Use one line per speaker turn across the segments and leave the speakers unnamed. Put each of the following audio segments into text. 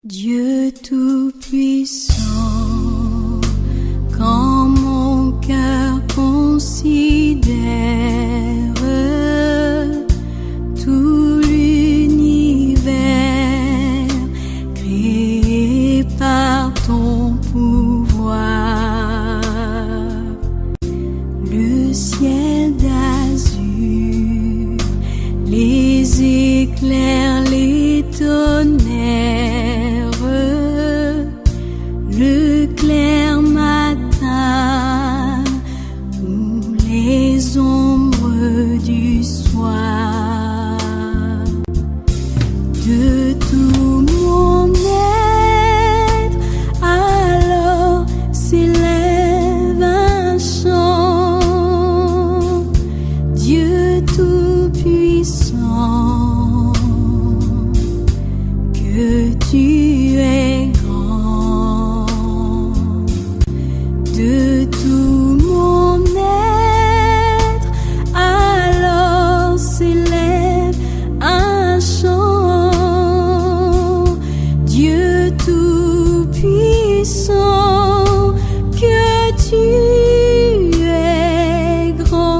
Dieu tout-puissant, quand mon cœur considère tout l'univers créé par ton pouvoir, le ciel d'azur, les éclairs, les tonnerres, le clair matin ou les ombres du soir, de tout mon être, alors s'élève un chant. Dieu tout-puissant, que tu es grand. De tout mon être, alors s'élève un chant. Dieu tout-puissant, que tu es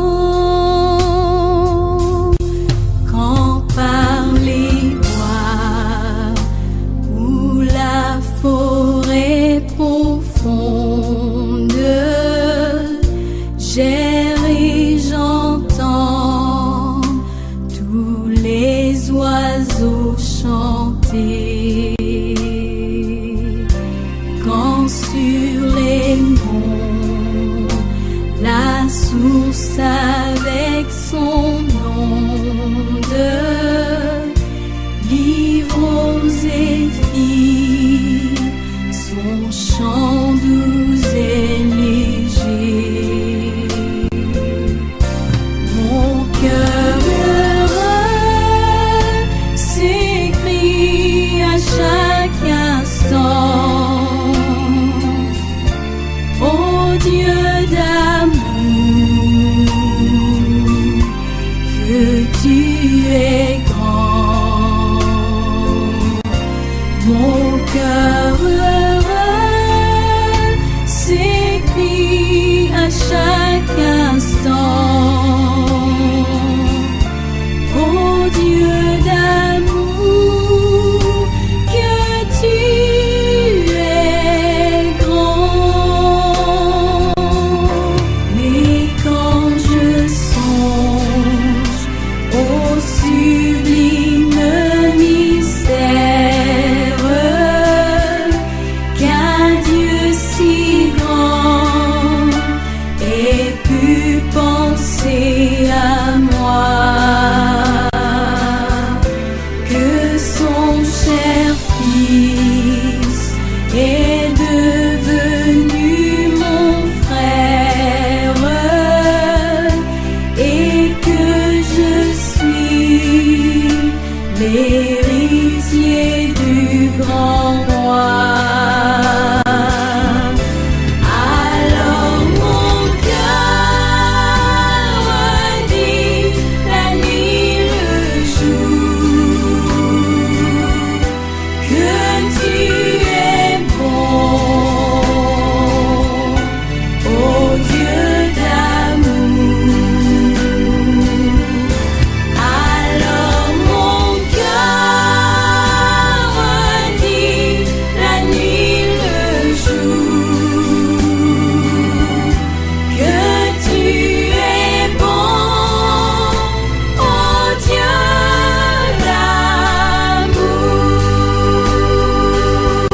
grand. Quand par les bois ou la forêt profonde, j'erre et j'entends tous les oiseaux chanter. Quand sur les monts, la source avec son onde livre aux zéphyrs son chant doux et léger. Mon cœur heureux s'écrie à chaque instant: ô Dieu d'amour, que tu es grand. Mon cœur heureux s'écrie à chaque instant: ô Dieu d'amour, que tu es grand. Mais quand je songe au sublime mystère qu'un Dieu si grand ait pu penser à moi, que son cher Fils est devenu mon frère et que je suis l'héritier du grand roi. Alors mon cœur dit la nuit, le jour, que tu es bon, ô Dieu d'amour. Alors mon cœur dit la nuit, le jour, que tu es bon, ô Dieu d'amour.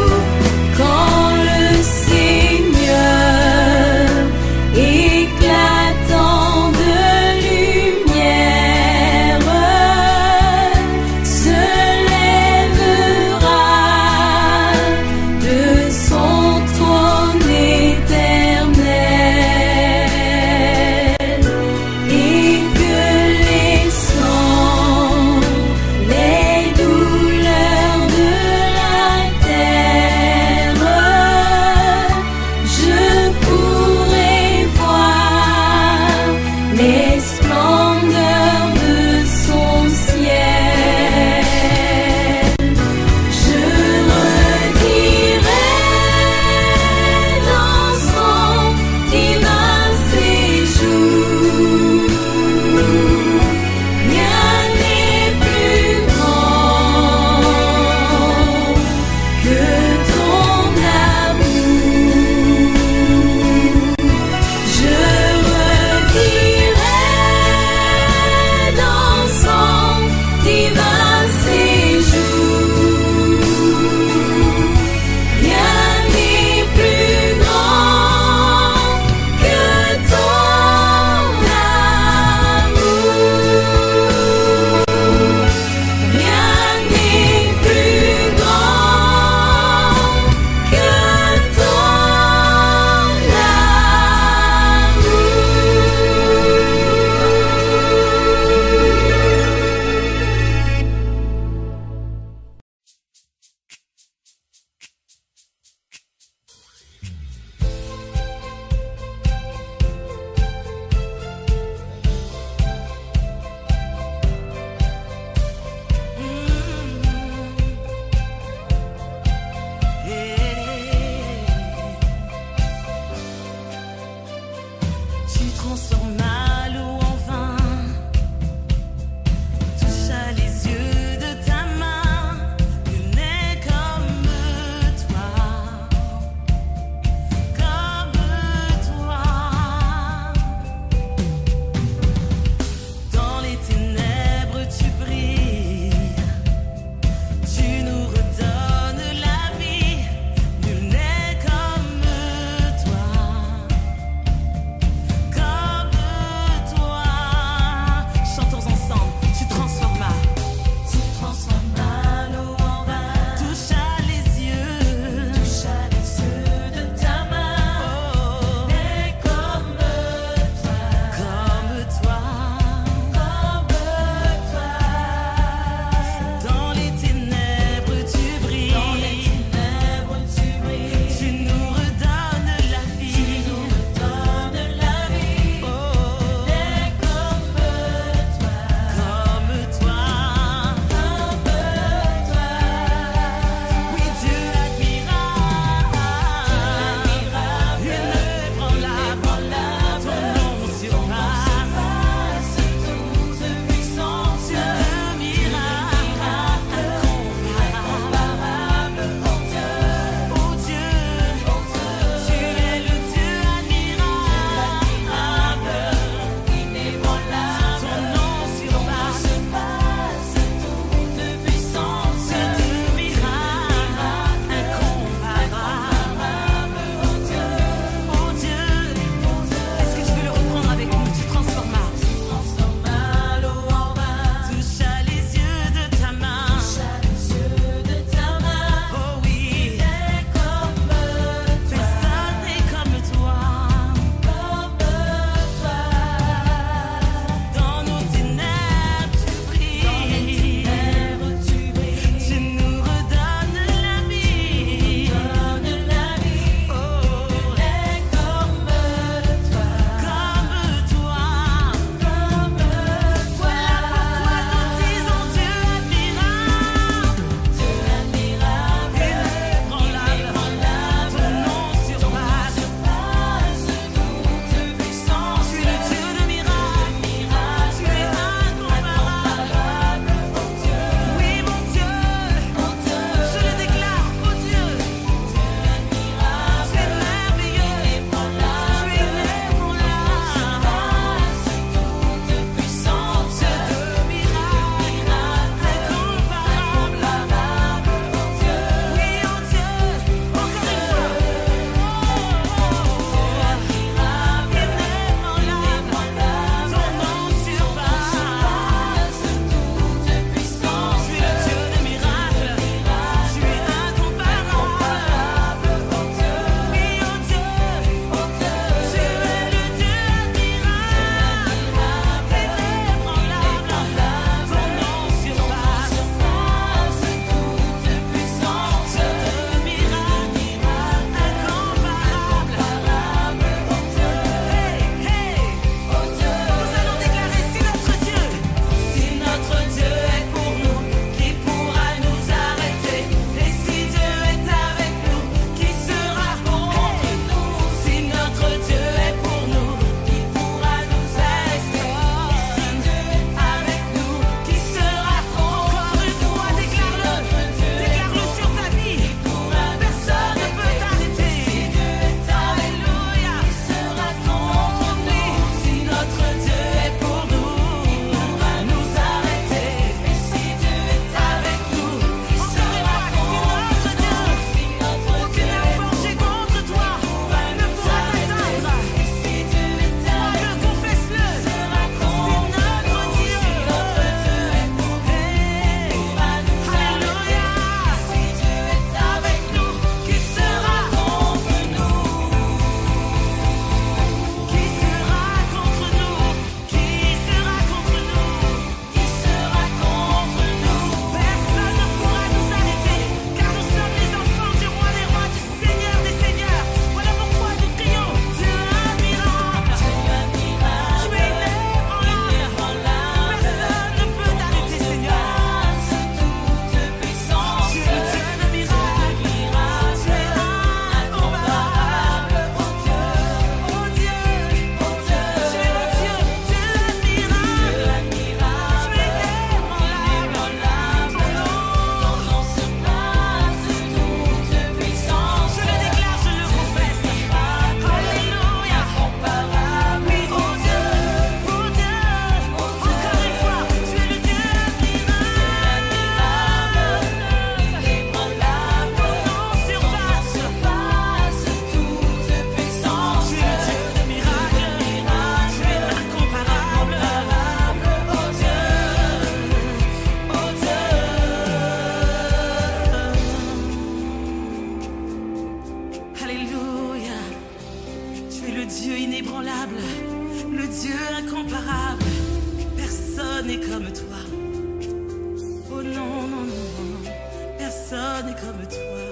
Dieu inébranlable, le Dieu incomparable. Personne n'est comme toi. Oh non, non, non, non, personne n'est comme toi.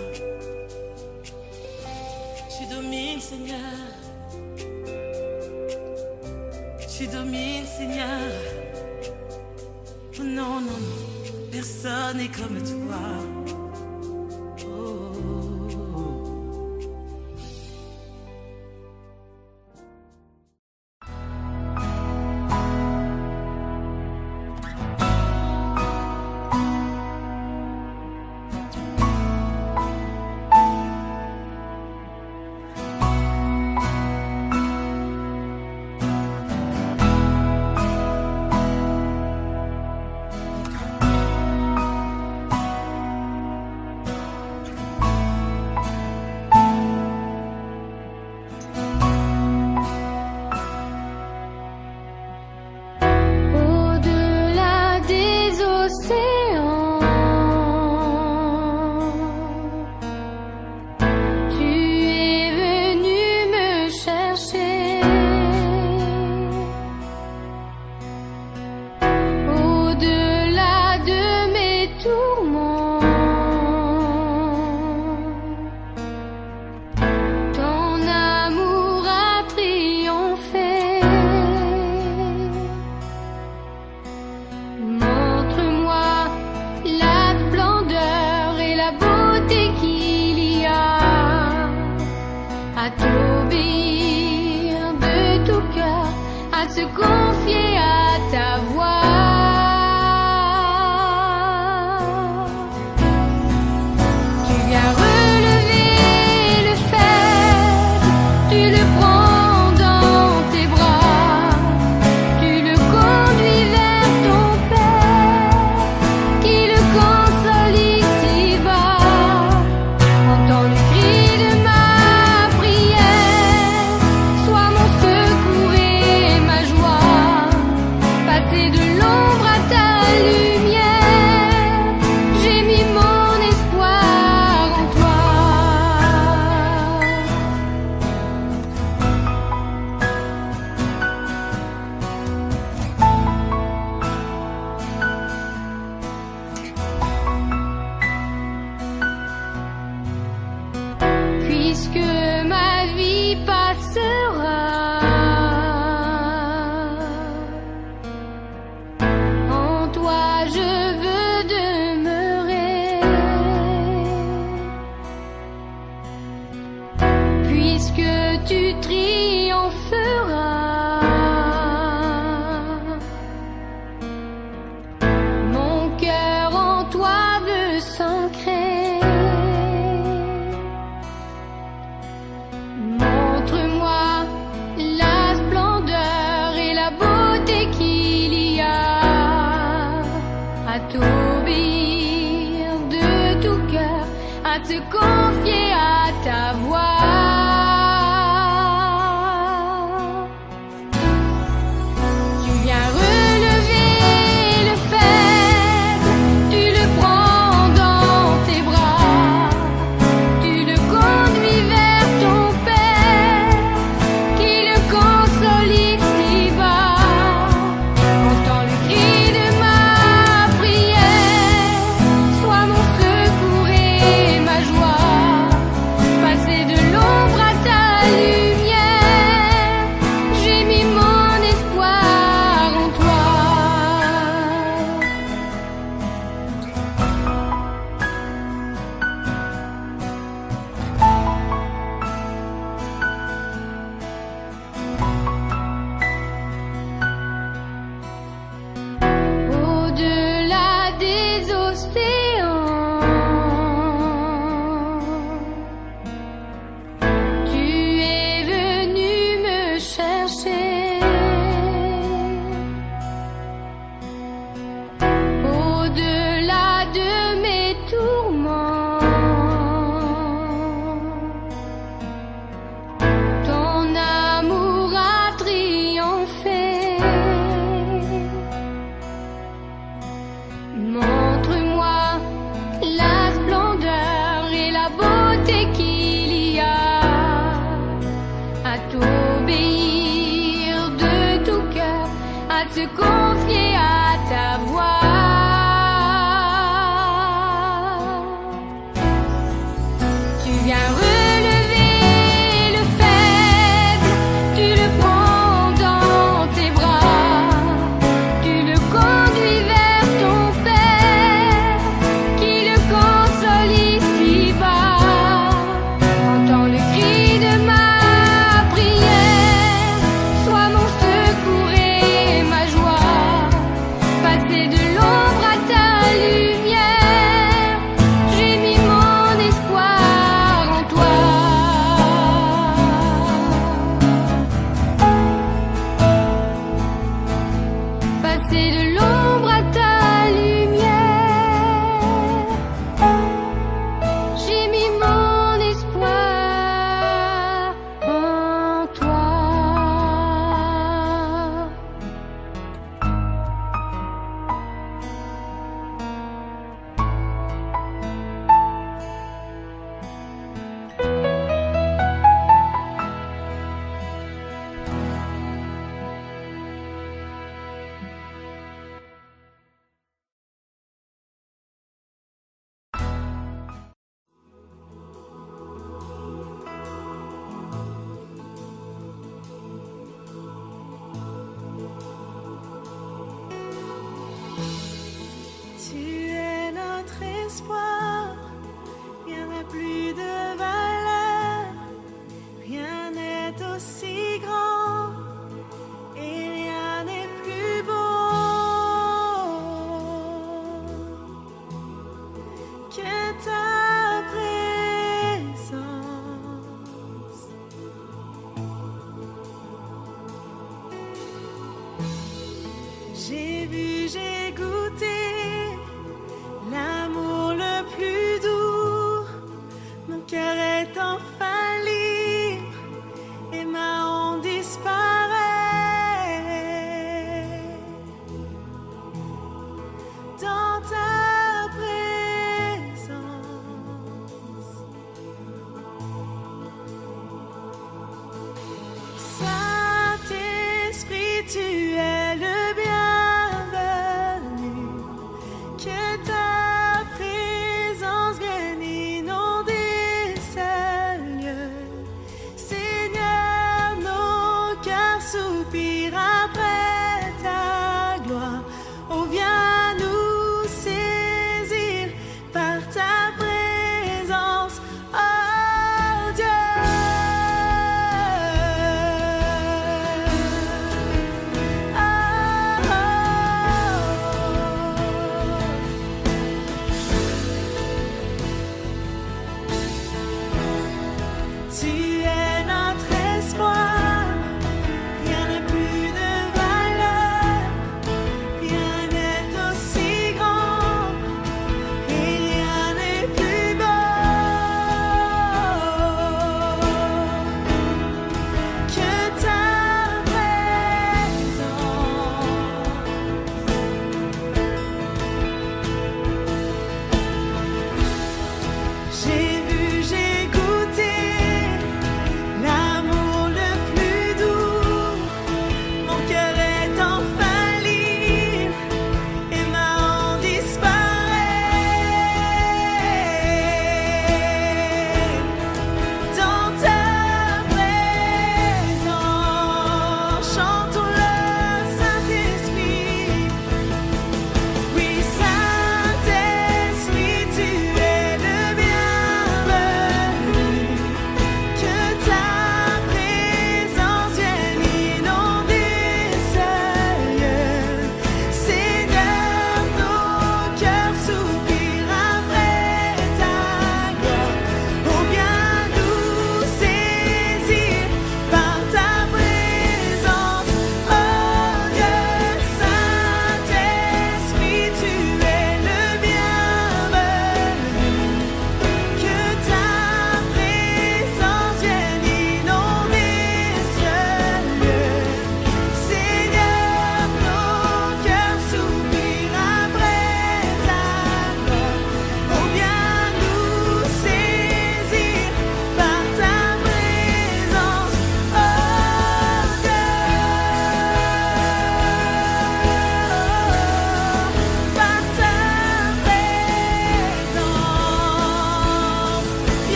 Tu domines, Seigneur. Tu domines, Seigneur. Oh non, non, non, personne n'est comme toi.
Se confier à ta voix. Tu viens relever le faible, tu le prends dans tes bras, tu le conduis vers ton Père, qui le console ici-bas. Entends le cri de ma prière, sois mon secours et ma joie. Passer de l'ombre à ta lumière, j'ai mis mon espoir en toi. Puisque ma vie passera, en toi je veux demeurer. Puisque tu triompheras, mon cœur en toi veut s'ancrer. Montre-moi la splendeur et la beauté qu'il y a à t'obéir de tout cœur, à se confier à ta voix. Tu viens relever le faible, tu le prends dans tes bras, tu le conduis vers ton Père, qui le console ici-bas. Entends le cri de ma prière, sois mon secours et ma joie. Passer de l'ombre viens relever le faible, tu le prends dans tes bras, tu le conduis vers ton Père, qui le console ici-bas. Entends le cri de ma prière, sois mon secours et ma joie, passer de l'ombre à ta lumière, j'ai mis mon espoir en toi. Passer de l'ombre à ta lumière, j'ai mis mon espoir en toi.
Tu es notre espoir, rien n'a plus de valeur, rien n'est aussi grand et rien n'est plus beau que ta présence. J'ai vu, j'ai goûté l'amour le plus doux, mon cœur est enfin libre et ma honte disparaît dans ta présence. Saint-Esprit, tu es le bienvenu, que ta présence vienne inonder ce lieu. Seigneur, nos cœurs soupirent après ta gloire. Oh, viens nous saisir par ta présence, oh Dieu. Tu es notre espoir, rien n'a plus de valeur, rien n'est aussi grand et rien n'est plus beau que ta présence. J'ai vu, j'ai goûté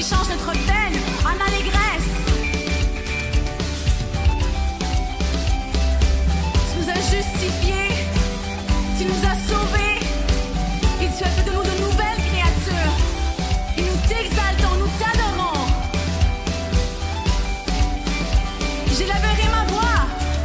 changes notre peine en allégresse. Tu nous as justifiés, tu nous as sauvés, et tu as fait de nous de nouvelles créatures. Et nous t'exaltons, nous t'adorons. J'élèverai ma voix.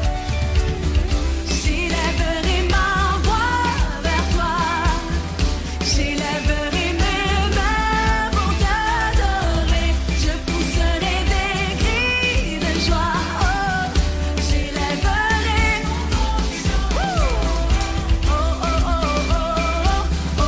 J'élèverai ma voix vers toi. J'élèverai mes mains pour t'adorer. Je pousserai des cris de joie. Oh, j'élèverai. Oh, oh, oh, oh, oh, oh,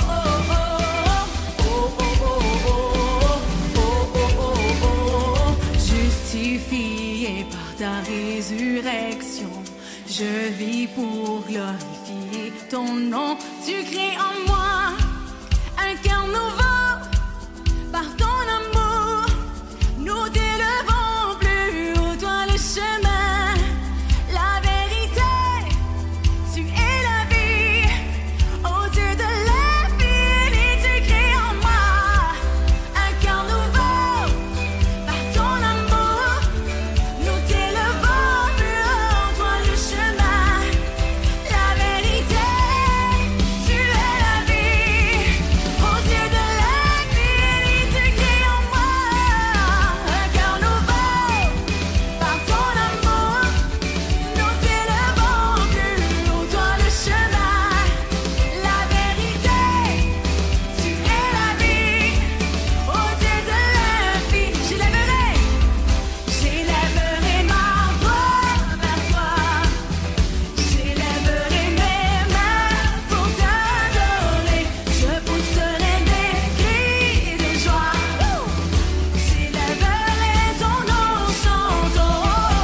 oh. Justifié par ta résurrection, je vis pour glorifier ton nom. Tu crées en moi un cœur nouveau. Par ton amour, nous t'élevons plus haut, toi le chemin, la vérité. Tu es la vie, au Dieu de l'infini. Tu crées en moi un cœur nouveau. Par ton amour, nous t'élevons plus haut, toi le chemin, la vérité. Tu es la vie, au Dieu de l'infini. Tu crées en moi un cœur nouveau. Par ton amour, nous t'élevons plus haut, toi le chemin, la vérité. Tu es la vie, au Dieu de l'infini. J'élèverai ma voix vers toi. J'élèverai mes mains pour t'adorer. Je pousserai des cris de joie. J'élèverai ton nom, chantons.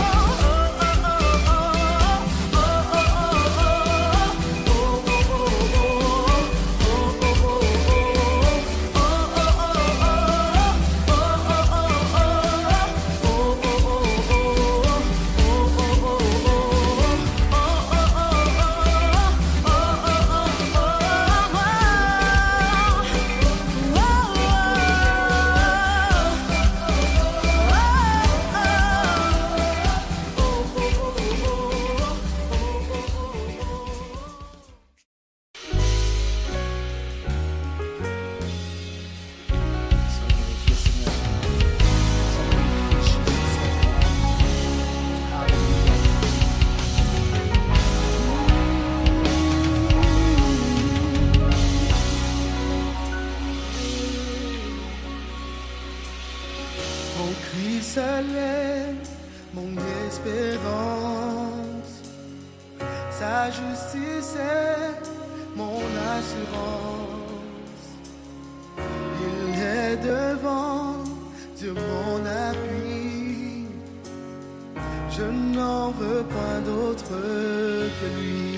Mon Christ est mon espérance, sa justice est mon assurance. Il est devant, Dieu mon appui, je n'en veux point d'autre que lui.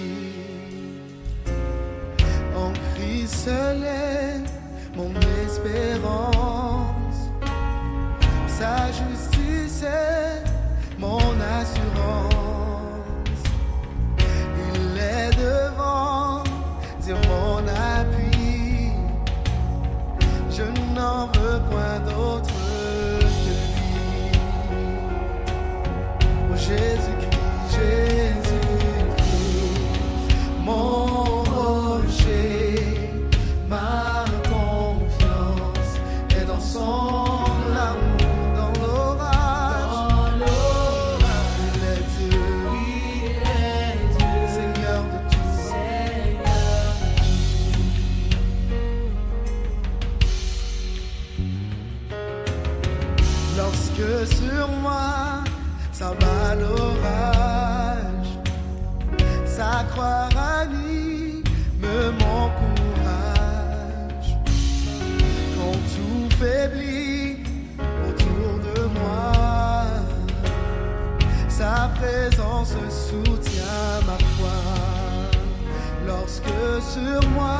En Christ seul est mon espérance, sa justice est mon assurance. Il est devant, Dieu mon appui, je n'en veux point d'autre que lui. Oh Jésus-Christ, Jésus-Christ, mon rocher, ma confiance est dans son amour. Dans l'orage, il est Dieu, Seigneur de tout. Lorsque sur moi s'abat l'orage, sa croix ranime mon courage. Quand tout faiblit autour de moi, sa présence soutient ma foi. Lorsque sur moi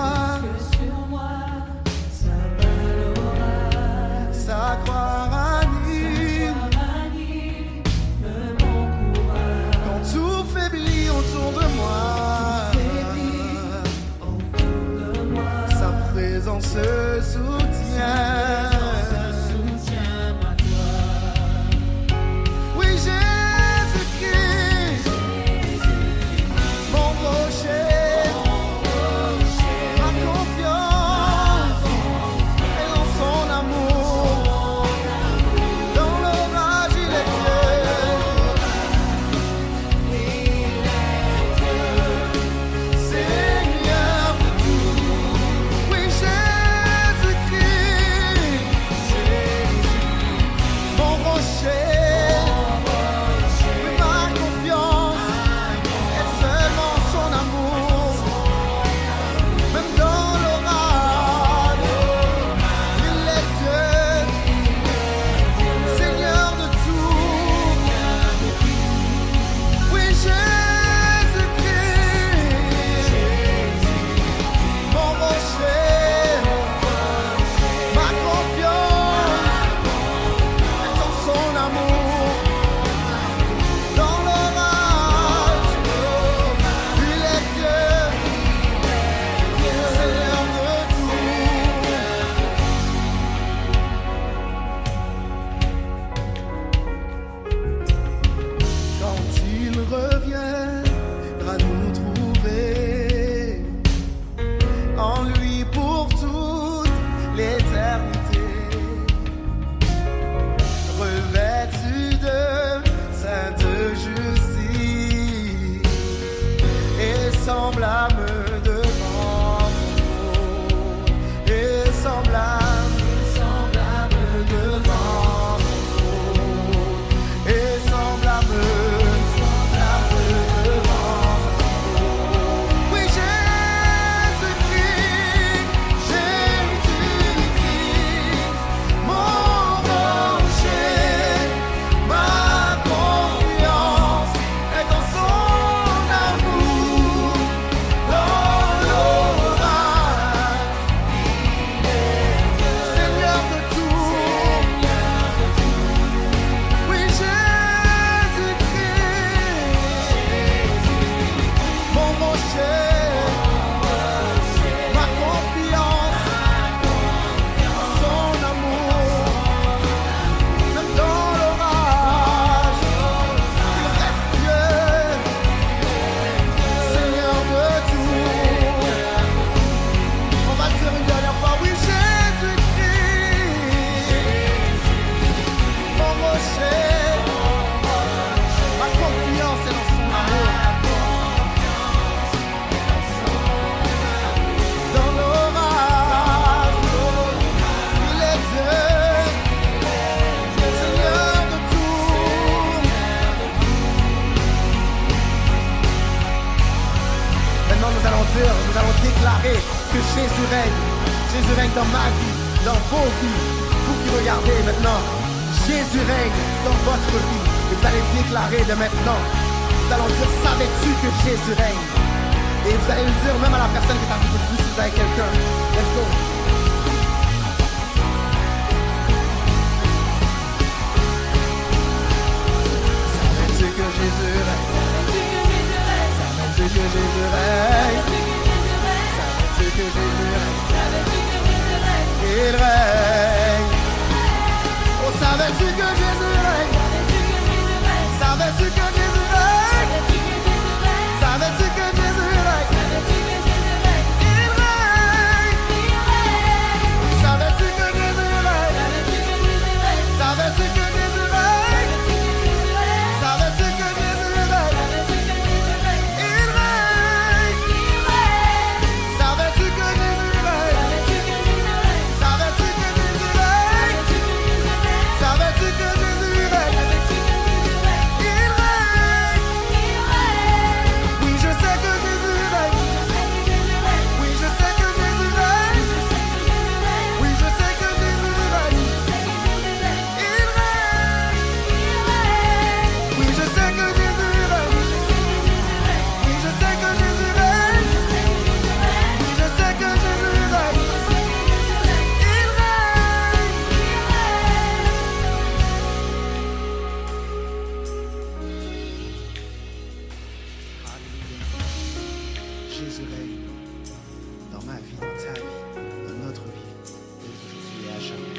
s'abat l'orage, sa croix ranime mon courage. Quand tout faiblit autour de moi, sa présence soutient. Jésus règne dans ma vie, dans vos vies. Vous qui regardez maintenant, Jésus règne dans votre vie. Et vous allez déclarer de maintenant. Nous allons dire, savais-tu que Jésus règne? Et vous allez le dire même à la personne qui est à côté de vous si vous avez quelqu'un. Let's go. Savais-tu que Jésus règne? Savais-tu que Jésus règne? Savais-tu que Jésus règne? Il règne. Oh, savais-tu que Jésus règne? Savais-tu que Jésus règne? Savais-tu que Jésus règne? Il règne. Savais-tu que Jésus règne? Savais-tu que Jésus règne? Savais-tu que Jésus règne? Il règne. Savais-tu que Jésus règne? Savais-tu que Jésus règne? Savais-tu que Jésus règne? Il règne. Oui, je sais que Jésus règne. Oui, je sais que Jésus règne. Oui, je sais que Jésus règne. Il règne. Oui, je sais que Jésus règne. Oui, je sais que Jésus règne. Oui, je sais que Jésus règne. Il règne. Alléluia. Jésus règne dans ma vie, dans ta vie, dans notre vie, dès aujourd'hui et à jamais.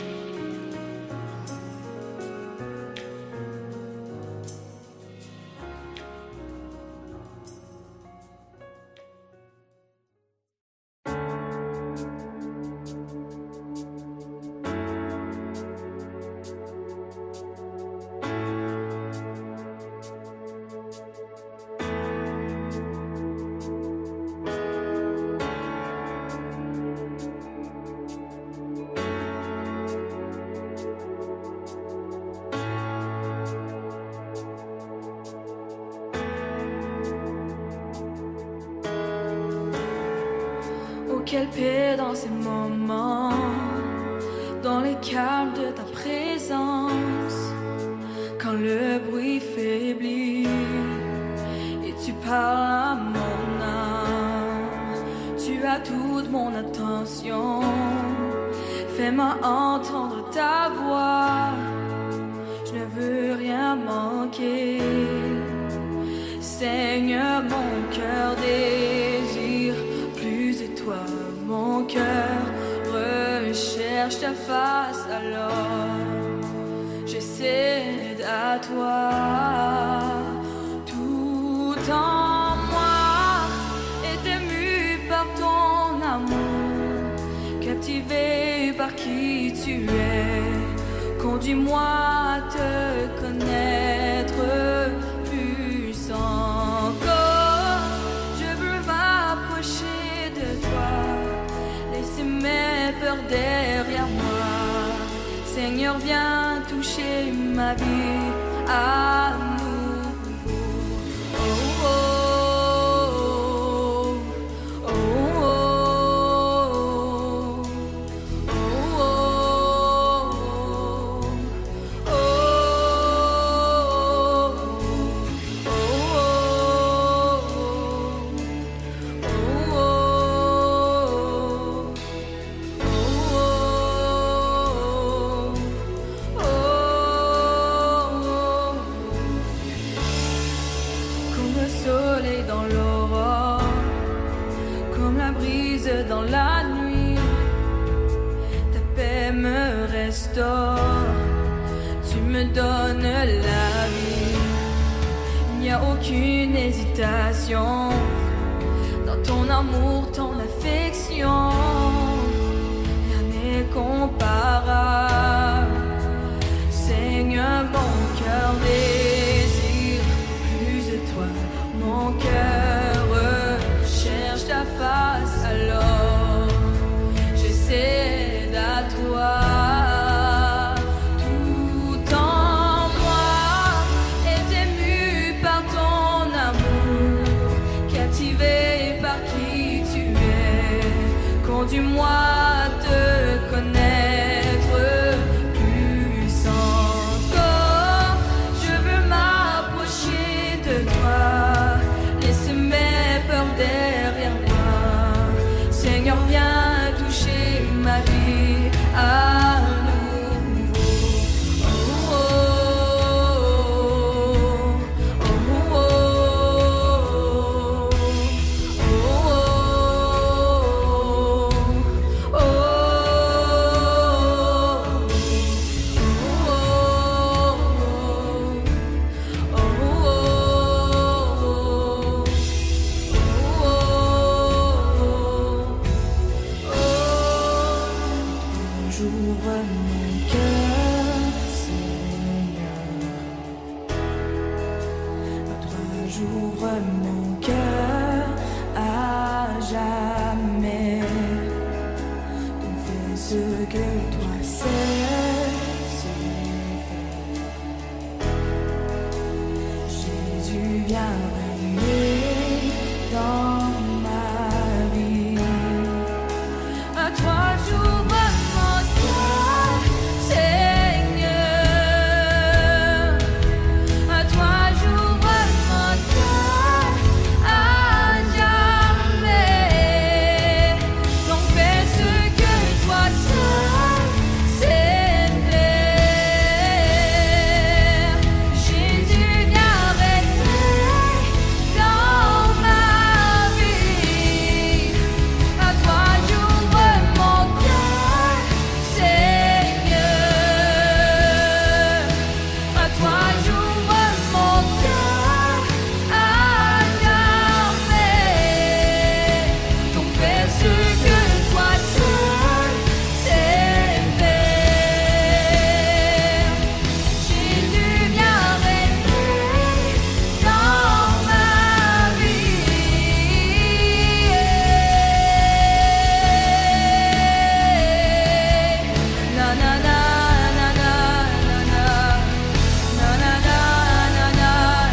Oh, quelle paix dans ces moments, dans les calmes de ta présence, quand le bruit faiblit et tu parles à mon âme. Tu as toute mon attention, fais-moi entendre ta voix. Je ne veux rien manquer. Seigneur, mon cœur désire plus de toi. Mon cœur recherche ta face, alors je cède à toi. Tout en moi est ému par ton amour, captivé par qui tu es. Conduis-moi à te connaître plus encore. Je veux m'approcher de toi, laisser mes peurs derrière moi. Seigneur, viens toucher ma vie à nouveau. Oh, oh, oh, oh, oh, oh, comme le soleil dans l'aurore, comme la brise dans la nuit, ta paix me restaure, tu me donnes la vie. Il n'y a aucune hésitation dans ton amour, ton affection, rien n'est comparable. Seigneur, mon cœur désire plus de toi, mon cœur recherche ta face, alors je cède à toi. Tout en moi est ému par ton amour, captivé par qui tu es. Conduis-moi j'ouvre mon cœur, Seigneur. À toi j'ouvre mon cœur à jamais. Donc fais ce que toi seul sais faire. Jésus, viens régner dans ma vie. À toi j'ouvre mon cœur, Seigneur. À toi j'ouvre mon cœur à jamais. Donc fais ce que toi seul sais faire. Jésus, viens régner dans ma vie. À toi j'ouvre mon cœur, Seigneur. À toi j'ouvre mon cœur à jamais. Donc fais ce que toi seul sais faire. Jésus, viens régner dans ma vie. Na na na na na na na na na na na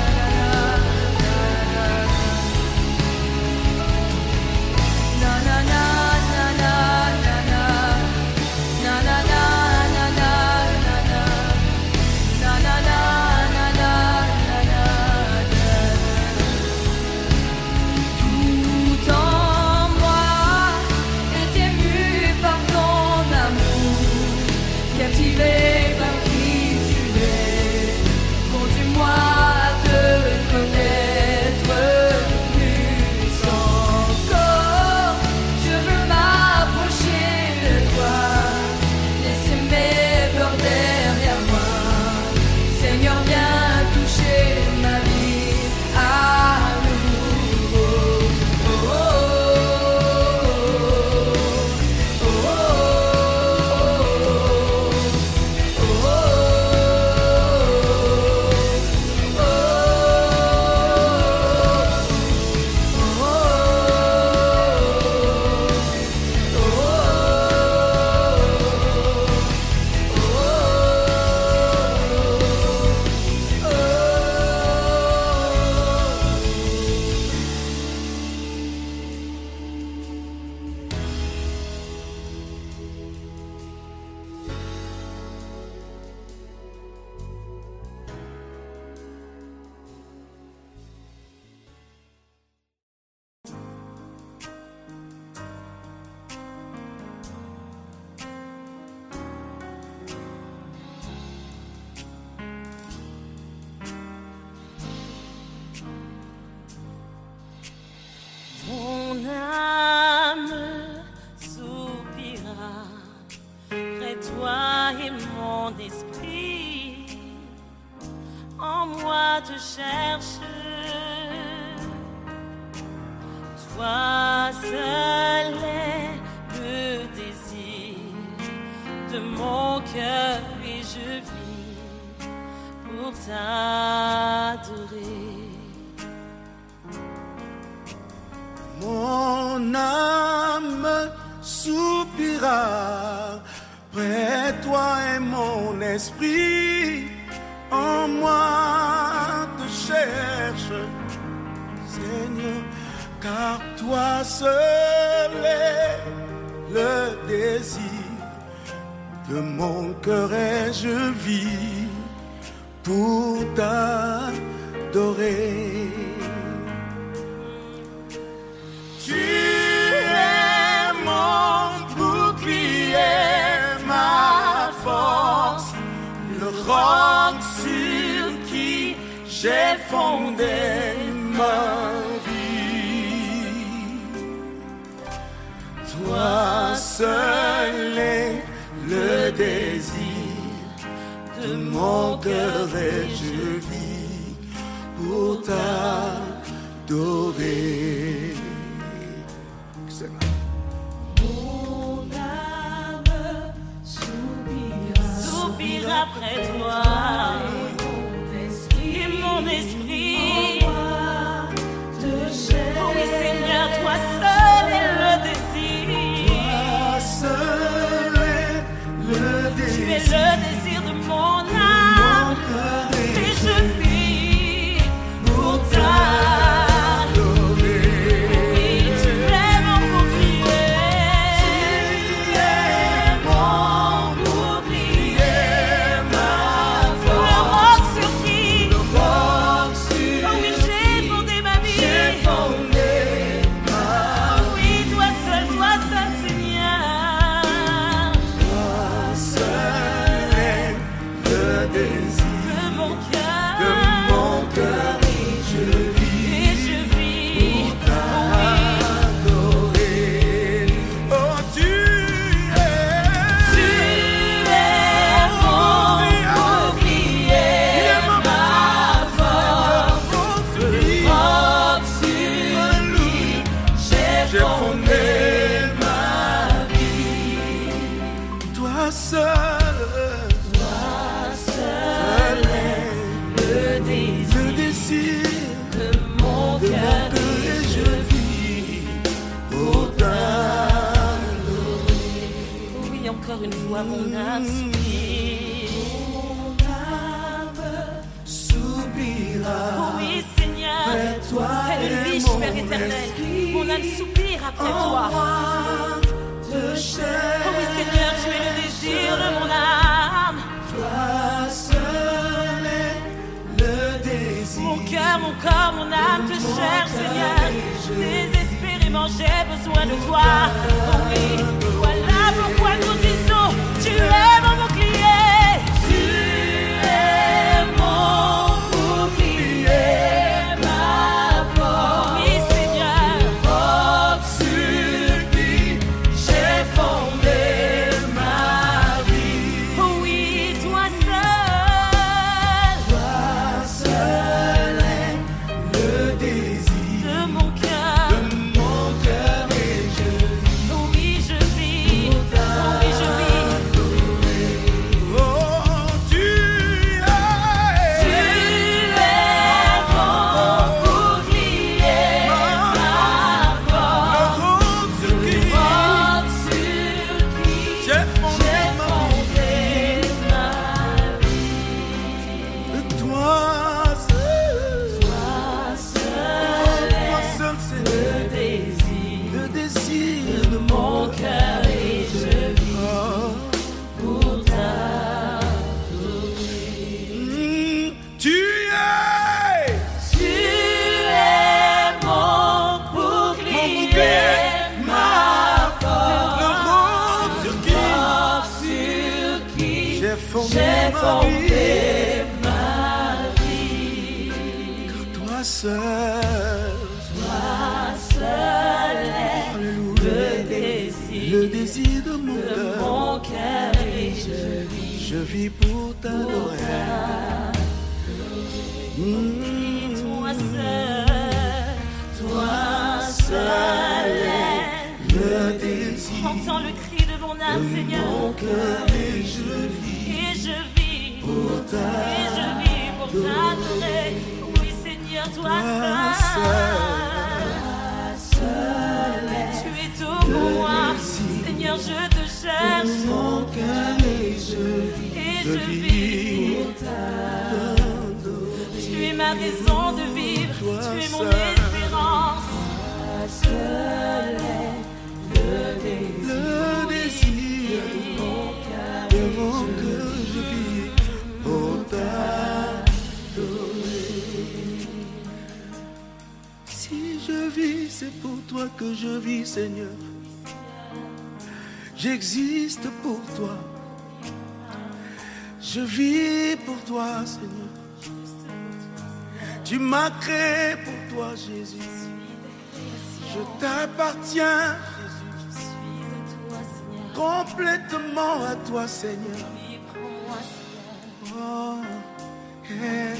Tout en moi est ému par ton amour, captivé par qui tu es. Conduis-moi à te connaître plus encore. Je veux m'approcher de toi, laisser mes peurs derrière moi. Seigneur, viens toucher ma vie à nouveau. Oh, oh, oh, oh, oh,
Mon âme soupira près de toi et mon esprit en moi te cherche. Toi seul est le désir de mon cœur et je vis pour t'adorer.
Mon âme soupira près de toi et mon esprit en moi te cherche, Seigneur, car toi seul est le désir de mon cœur et je vis pour t'adorer. Tu es mon bouclier, ma force, le roc sur qui j'ai fondé ma vie. Toi seul est le désir de mon cœur et je vis pour t'adorer.
Mon âme
après toi. Et mon esprit, oh oui Seigneur, toi seul est le désir.
Toi seul est le désir.
Tu es le désir de mon âme. Et je vis pour t'adorer. Oui, tu es mon bouclier.
Tu es mon bouclier, ma
Le
force.
roc sur qui,
Le roc sur
oh oui, j'ai fondé ma vie.
j'ai fondé ma
Oui, toi seul, Seigneur.
Toi seul est le désir
De mon
de
cœur.
mon cœur. Je vis
Et je vis pour
t'adorer. Oh, tu es
mon bouclier, ma force.
Le roc sur lui, j'ai fondé ma vie. Toi seul est
Le désir
le désir
de mon
de mon
cœur.
cœur et je vis pour t'adorer.
Oui, encore une fois, mon âme
Soupira.
oh oui, Seigneur,
Après toi
telle une
est
biche,
mon
Père éternel.
esprit.
Mon âme soupire après toi.
De chair.
Oh oui, Seigneur, tu es le désir de mon âme.
Toi seul est le désir.
Mon cœur, mon corps, mon âme te cherche, Seigneur. Désespérément, j'ai besoin de toi. Oh oui, voilà pourquoi nous disons, tu es mon bouclier. Tu es mon bouclier, ma force. Oui, Seigneur.
Roc sur qui j'ai fondé ma vie.
Oh oui, toi seul.
Toi seul est le désir
De mon cœur.
de mon cœur et je vis.
Oh oui, je vis. Oh oui, je vis.
Oh, tu es
mon bouclier, ma force.
le roc sur qui
Roc sur qui
j'ai fondé ma vie.
ma vie.
Toi seul,
Seul
toi seul c'est
le désir
le désir de
mon
mon cœur.
cœur et je vis
Oh.
pour t'adorer.
Tu es
Mon bouclier, ma force.
le roc sur qui
Roc sur qui
j'ai fondé
j'ai
ma
fondé
vie.
ma vie.
Car toi seul,
Seul est
alléluia,
le désir
le désir de mon
de
cœur.
mon cœur et
Je vis pour t'adorer.
toi seul est
Le désir
entends le cri de mon âme,
de
Seigneur.
mon cœur et je vis
Et je vis
pour
pour t'adorer. Oui, Seigneur, toi seul. Tu es tout pour moi. Seigneur, je te cherche.
mon cœur et je vis pour t'adorer.
Tu es ma raison de vivre. Tu es mon espérance. Seul est le
désir de mon cœur, je vis pour t'adorer. Si je vis, c'est pour toi que je vis, Seigneur. J'existe pour toi. Je vis pour toi, Seigneur. Tu m'as créé pour toi, Jésus. Je t'appartiens, Jésus. Complètement à toi, Seigneur. Oh, hey.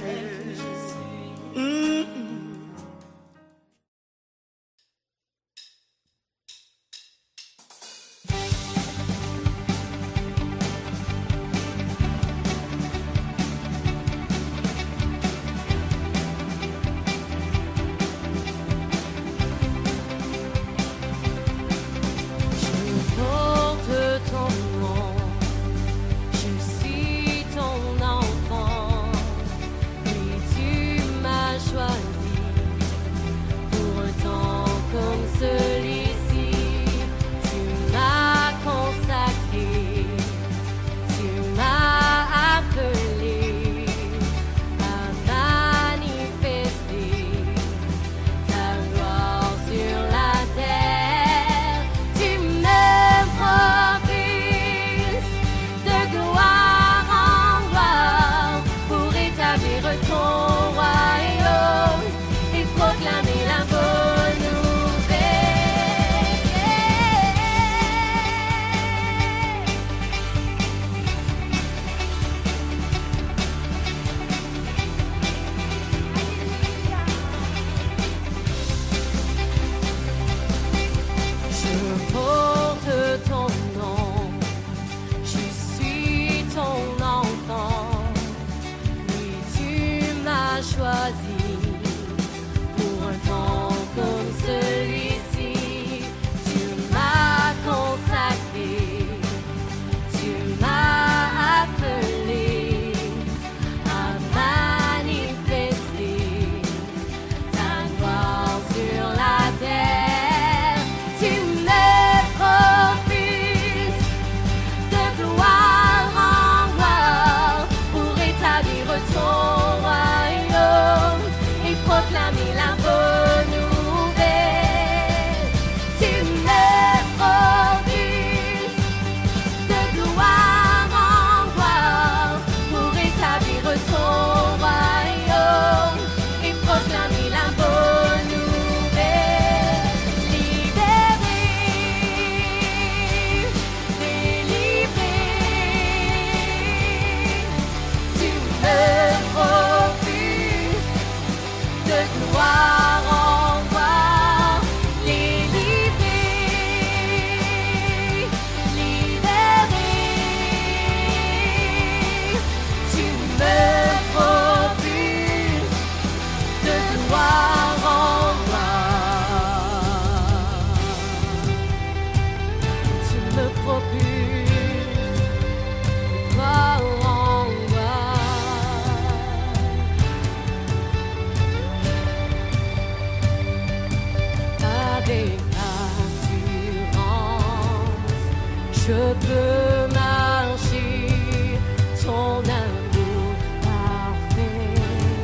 Je peux marcher, ton amour parfait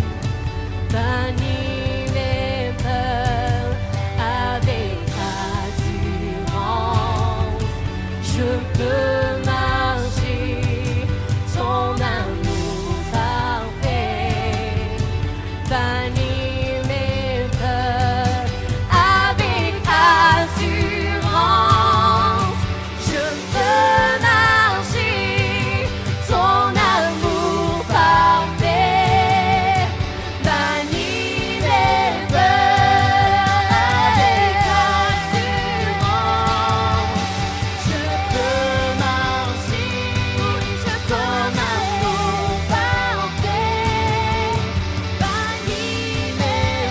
bannit mes peurs avec assurance. Je peux marcher, ton amour parfait bannit mes peurs avec assurance. Je peux marcher, ton amour parfait bannit mes peurs avec assurance. Je peux marcher, ton amour parfait bannit mes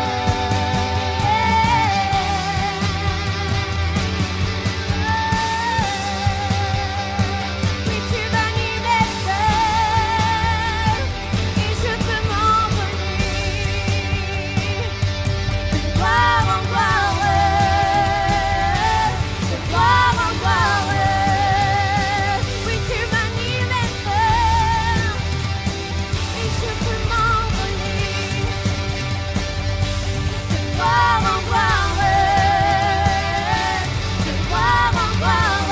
oui, tu bannis mes peurs et je peux m'envoler de gloire en gloire, de gloire en gloire. Oui, tu bannis mes peurs et je peux m'envoler de gloire en gloire, de gloire en gloire.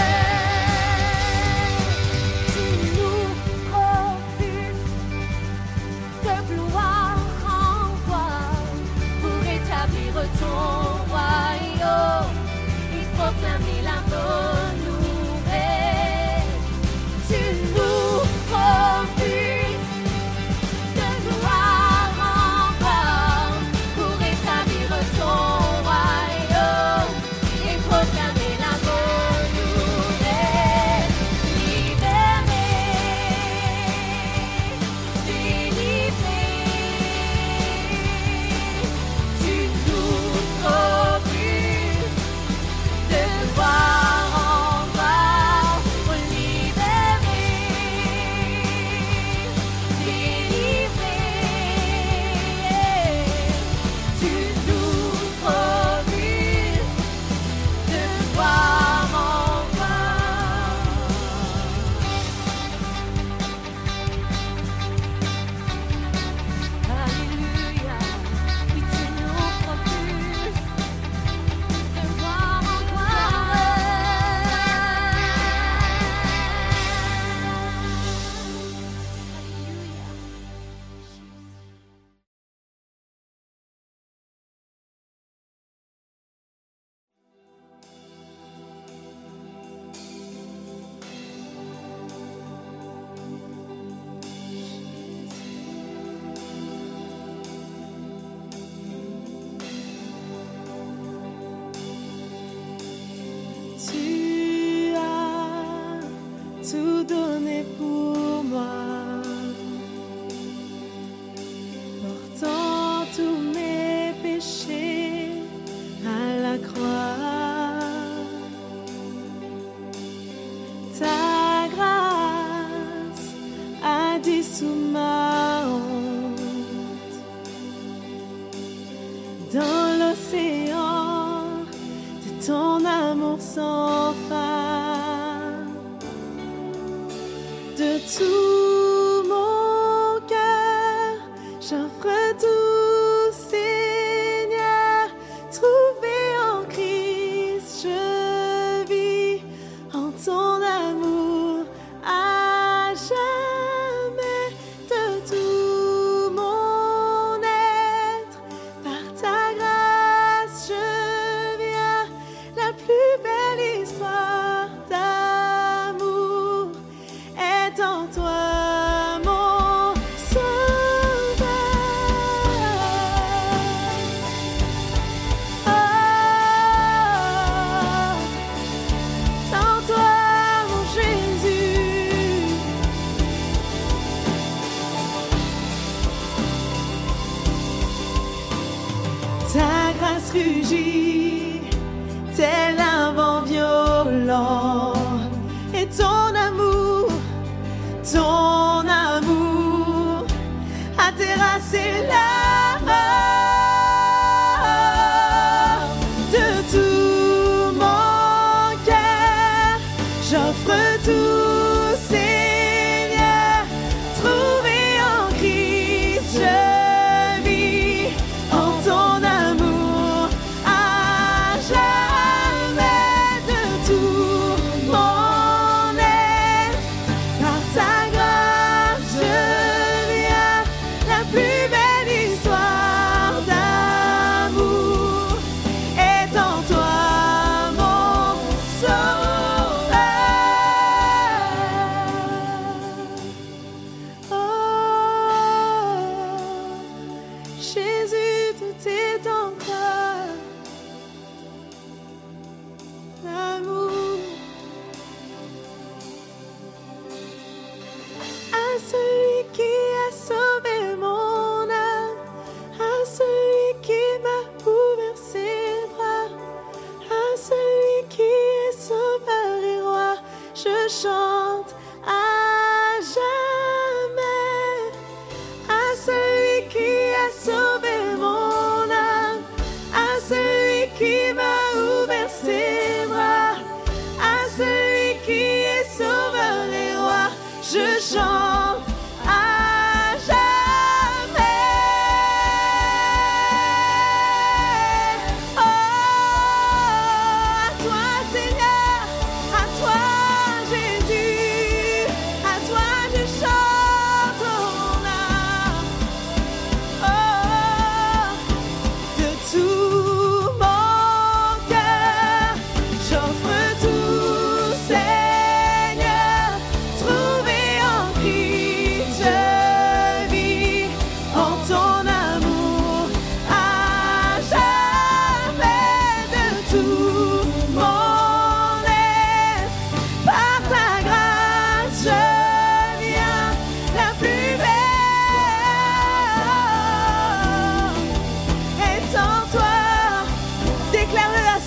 Tu nous propulses de gloire en gloire pour établir ton royaume et proclamer la bonne nouvelle. Tu nous propulses de gloire en gloire pour établir ton royaume et proclamer la bonne nouvelle. Libérer, délivrer, tu nous propulses de gloire en gloire pour libérer, délivrer, tu nous propulses de gloire en gloire. Alléluia, oui, tu nous propulses de gloire en
Tu as tout donné pour moi, portant tous mes péchés à la croix. Ta grâce a dissous ma honte dans l'océan de ton amour sans fin. De tout mon cœur, j'offre tout, Seigneur. Trouvé en Christ, je vis en ton amour à jamais. De tout mon être, par ta grâce, je viens. La plus belle histoire d'amour est en toi, mon sauveur. Oh, en toi, mon Jésus. Ta grâce rugit tel un vent violent. et ton amour a terrassé la mort. De tout mon cœur, j'offre tout, Seigneur, trouvé en Christ, je vis en ton amour à jamais. De tout mon être, par ta grâce, je viens, la plus belle histoire d'amour est en toi, mon sauveur. Oh, Jésus, tout est en toi. L'amour à celui qui a sauvé mon âme, à celui qui m'a ouvert ses bras, à celui qui est sauveur et roi, je chante à jamais. À celui qui a sauvé mon âme, à celui qui m'a ouvert ses bras, à celui qui est sauveur et roi, je chante à jamais. Oh, à toi Seigneur, à toi Jésus, à toi je chante ton âme. Oh, de tout mon cœur, j'offre tout, Seigneur, trouvé en Christ, je vis en ton amour à jamais. De tout mon être, par ta grâce, je viens, la plus belle est en toi. Déclare-le à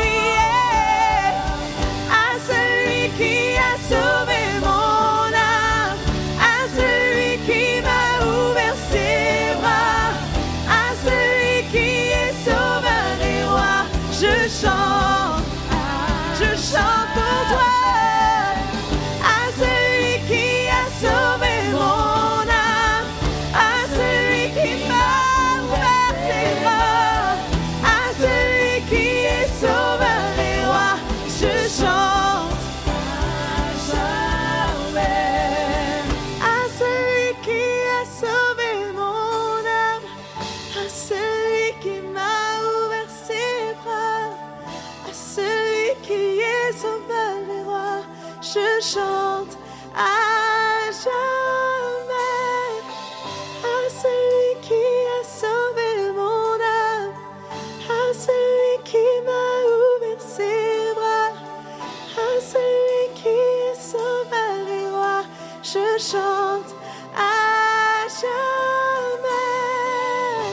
celui qui a sauvé mon âme, à celui qui m'a ouvert ses bras, à celui qui est sauveur et roi, je chante pour toi. À celui qui a sauvé mon âme, à celui qui m'a ouvert ses bras, à celui qui est sauveur et roi, je chante à jamais. À celui qui a sauvé mon âme, à celui qui m'a ouvert ses bras, à celui qui est sauveur et roi, je chante à jamais. À celui qui a sauvé mon âme, à celui qui m'a ouvert ses bras, à celui qui est sauveur et roi, je chante à jamais.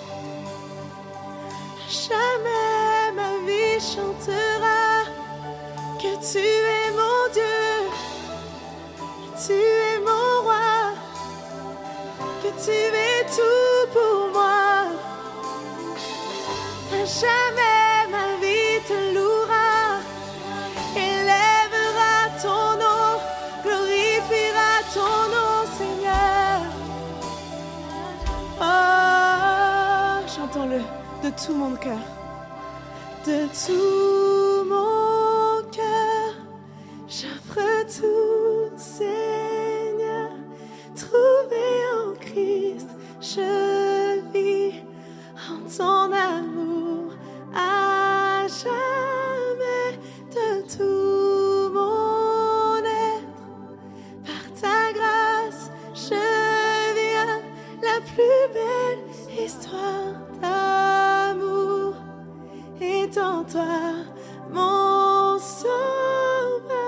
Jamais ma vie chantera que tu es mon Dieu, tu es mon roi, que tu es tout pour moi. Jamais ma vie te louera, élèvera ton nom, glorifiera ton nom, Seigneur. Oh, chantons-le de tout mon cœur, de tout mon cœur, j'offre tout, Seigneur, trouvé en Christ, je vis en ton amour à jamais. De tout mon être, par ta grâce, je viens, la plus belle histoire d'amour est en toi, mon sauveur.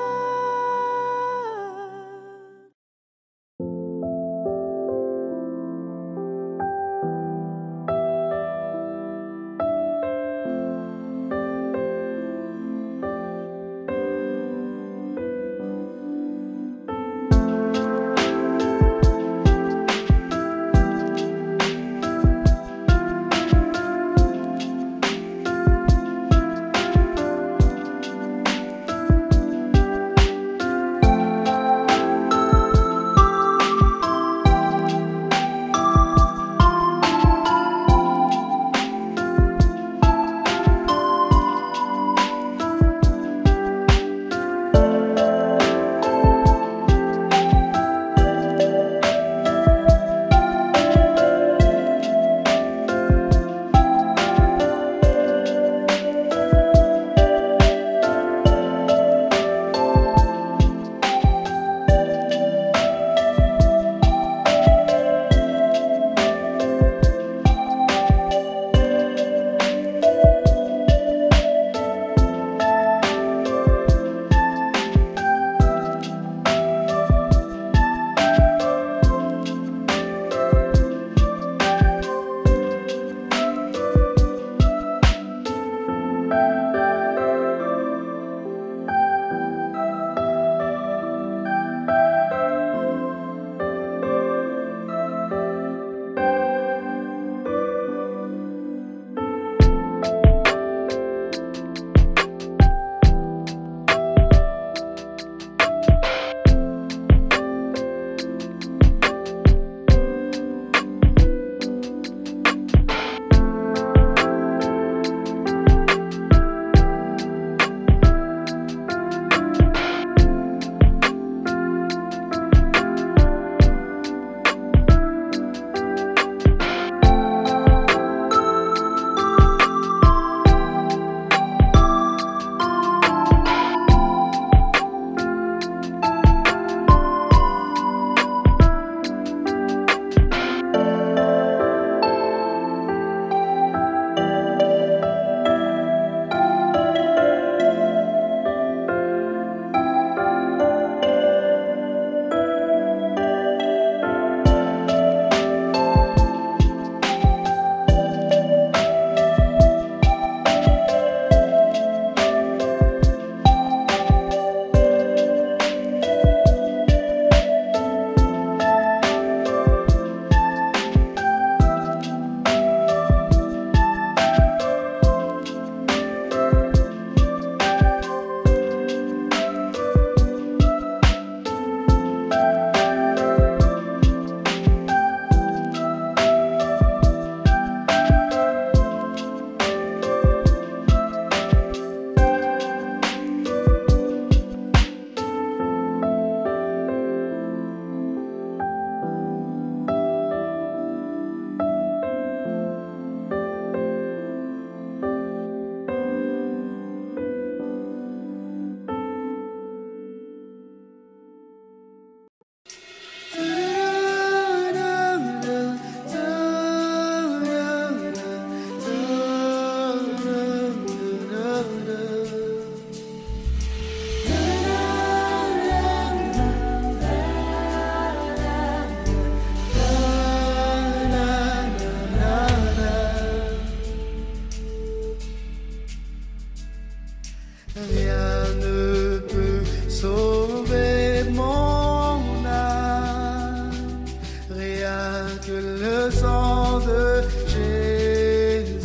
le sang de Jésus.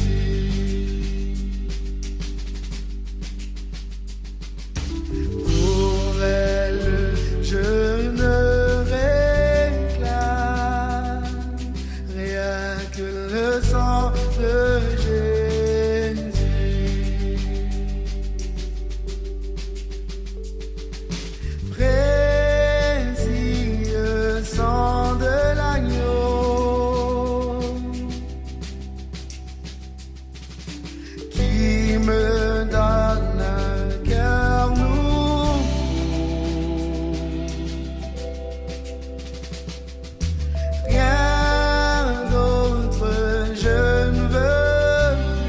Pour elle, je ne réclame rien que le sang de Jésus. Précieux sang de l'agneau qui me donne un cœur nouveau. Rien d'autre je ne veux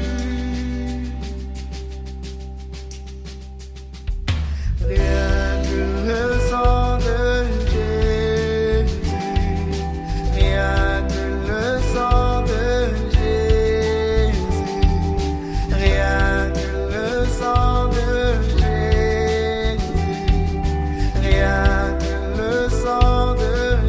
plus. Rien que le sang de Jésus. Rien que le sang de Jésus. Rien que le sang de Jésus. Rien que le sang de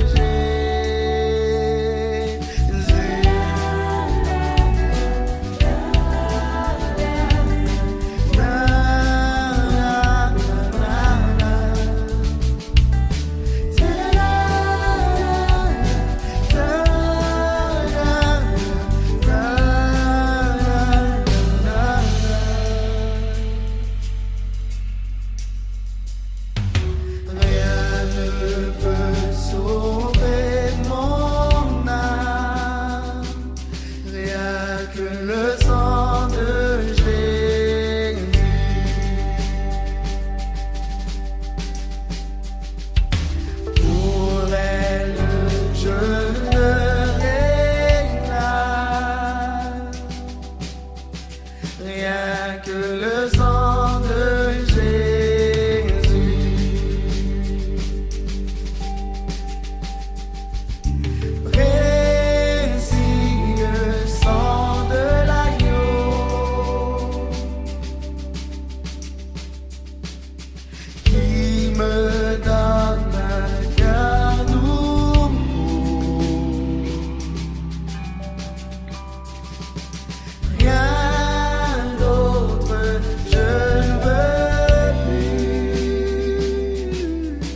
Rien ne peut sauver mon âme, rien que le sang de Jésus. Pour elle, je ne réclame rien que le sang de Jésus. Précieux sang de l'agneau qui me donne un cœur nouveau. Rien d'autre je ne veux plus.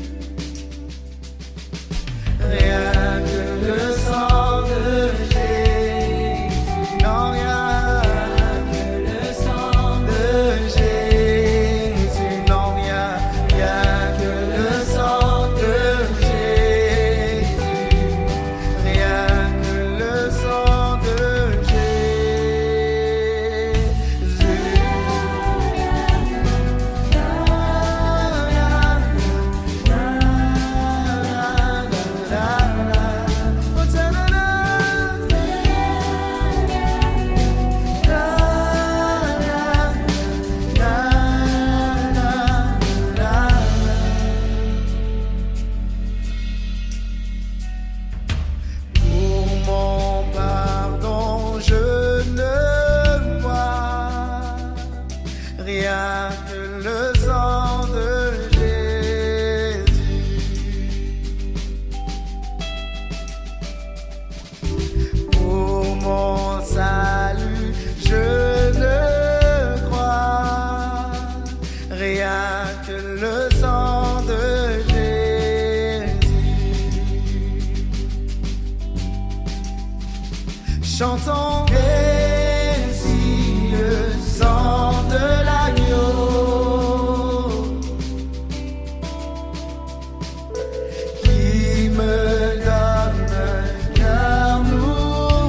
Rien que le sang de Jésus. Non, rien que le sang de Jésus. Non, rien que le sang de Jésus. Rien que le sang de Pour mon pardon, je ne vois rien que le sang de Jésus. Pour mon salut, je ne crois rien que le sang de Jésus. Chantons précieux sang de l'agneau qui me donne un cœur nouveau.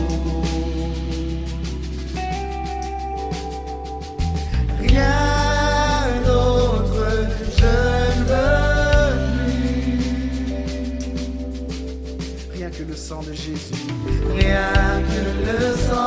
Rien d'autre je ne veux plus. Rien que le sang de Jésus. Rien que le sang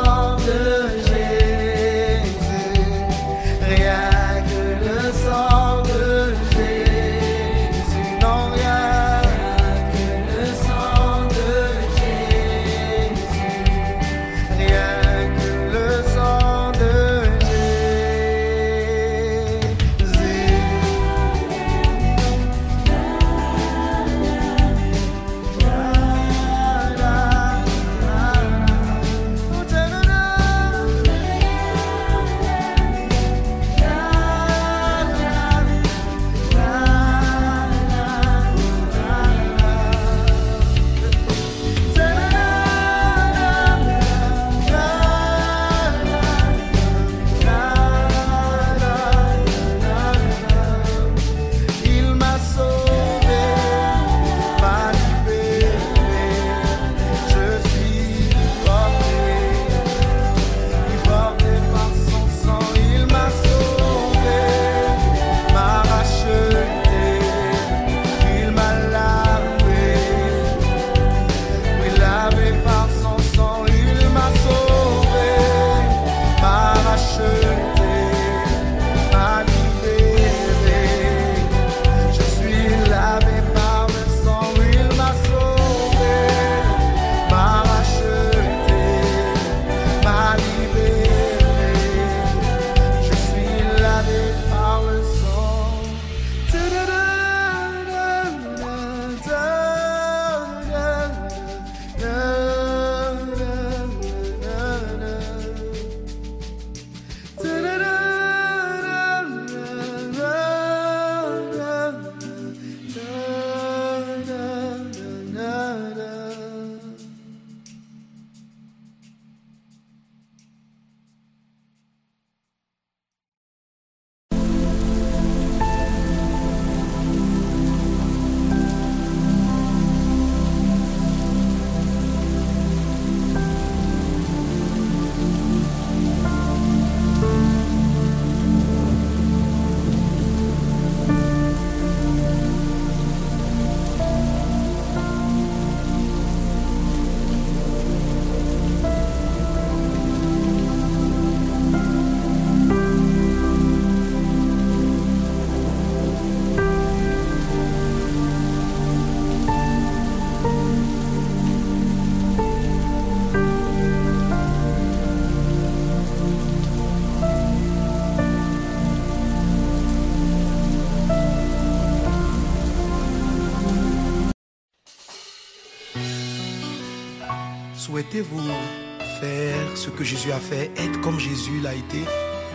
Souhaitez-vous faire ce que Jésus a fait, être comme Jésus l'a été?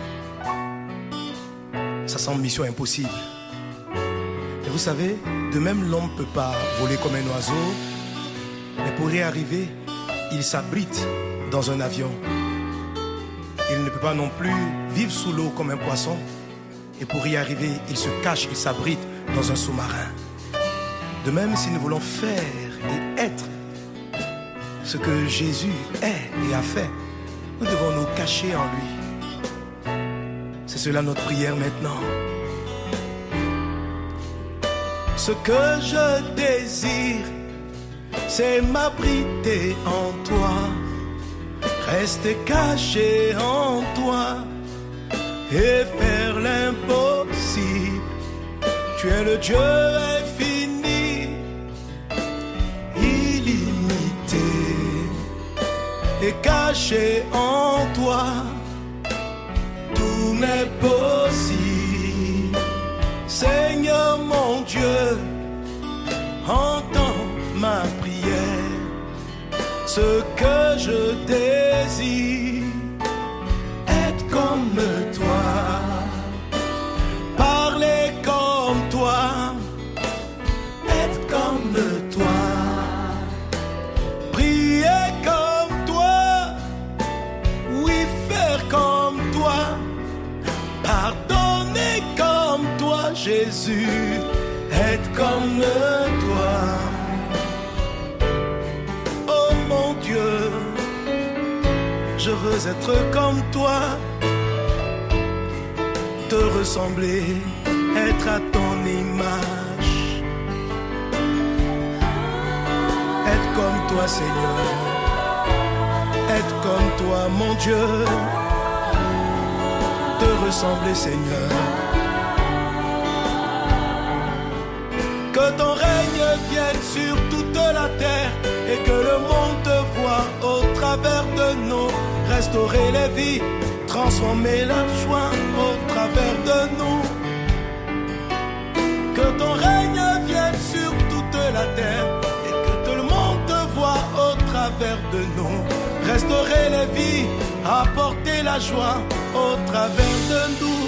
Ça semble mission impossible. Et vous savez, de même l'homme ne peut pas voler comme un oiseau, mais pour y arriver, il s'abrite dans un avion. Il ne peut pas non plus vivre sous l'eau comme un poisson. Et pour y arriver, il se cache, il s'abrite dans un sous-marin. De même, si nous voulons faire et être ce que Jésus est et a fait, nous devons nous cacher en lui. C'est cela notre prière maintenant. Ce que je désire, c'est m'abriter en toi, rester caché en toi et faire l'impossible. Tu es le Dieu infini, illimité, et caché en toi, tout m'est possible. Seigneur mon Dieu, entends ma prière. Ce que je désire, être comme toi, parler comme toi, être comme toi, prier comme toi, oui, faire comme toi, pardonner comme toi, Jésus, être comme toi. Oh mon Dieu, je veux être comme toi, te ressembler, être à ton image, être comme toi, Seigneur, être comme toi, mon Dieu, te ressembler, Seigneur. Que ton règne vienne sur toute la terre et que le monde te voie au travers de nous. Restaurer les vies, transformer la joie au travers de nous. Que ton règne vienne sur toute la terre et que tout le monde te voie au travers de nous. Restaurer les vies, apporter la joie au travers de nous.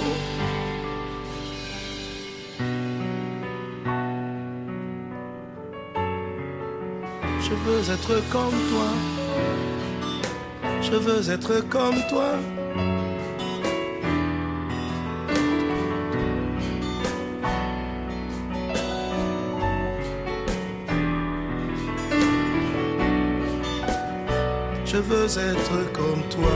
Je veux être comme toi. Je veux être comme toi. Je veux être comme toi.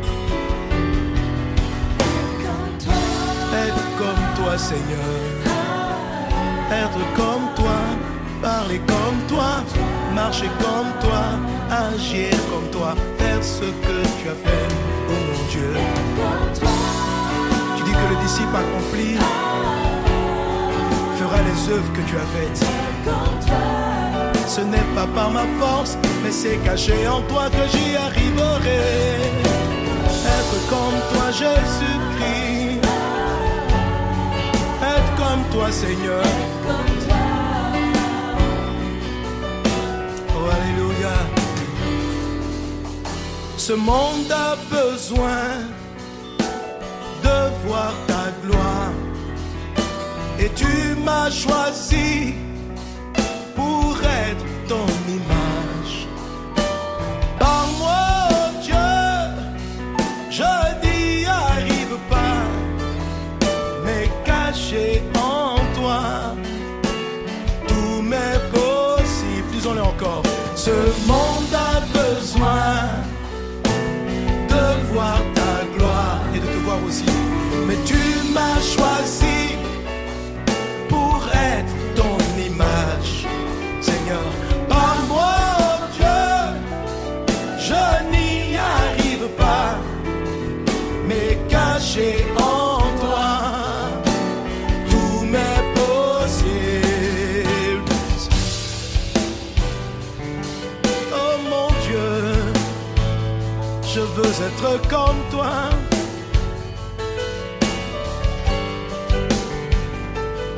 Être comme toi, Seigneur. Être comme toi. Parler comme toi. Marcher comme toi. Agir comme toi. Faire ce que tu as fait, oh mon Dieu. Tu dis que le disciple accompli fera les œuvres que tu as faites. Ce n'est pas par ma force, mais c'est caché en toi que j'y arriverai. Être comme toi, Jésus-Christ. Être comme toi, Seigneur. Oh, alléluia. Ce monde a besoin de voir ta gloire. Et tu m'as choisi pour être ton image. Par moi, oh Dieu, je n'y arrive pas, mais caché en toi, tout m'est possible. Disons-le encore. Ce monde a besoin de voir ta gloire et de te voir aussi. Mais tu m'as choisi pour être ton image. Seigneur, par moi, oh Dieu, je n'y arrive pas, mais caché en toi, tout m'est possible. Oh mon Dieu, je veux être comme toi.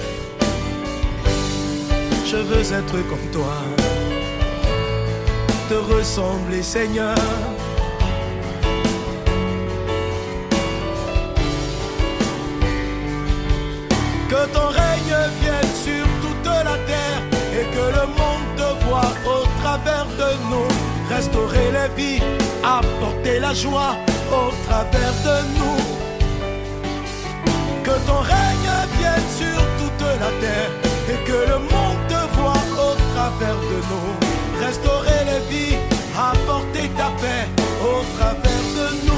Je veux être comme toi, te ressembler, Seigneur. Que ton règne vienne sur toute la terre et que le monde te voie au travers de nous. Restaurer les vies, apporter la joie au travers de nous. Que ton règne vienne sur toute la terre et que le monde te voie au travers de nous. Restaurer les vies, apporter ta paix au travers de nous.